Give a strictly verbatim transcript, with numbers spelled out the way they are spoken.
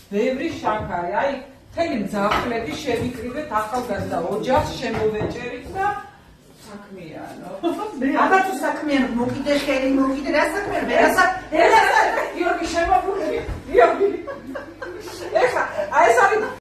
ბევრი შაქარი, აი მთელი მძაფლები შევიკრიბეთ ახალგაზრდა ოჯახს შემოვეჭერით და საქმიანო. აბა თუ საქმიანო მოკიდე ხელი მოკიდე რა საქმეა ვერასა ვერასა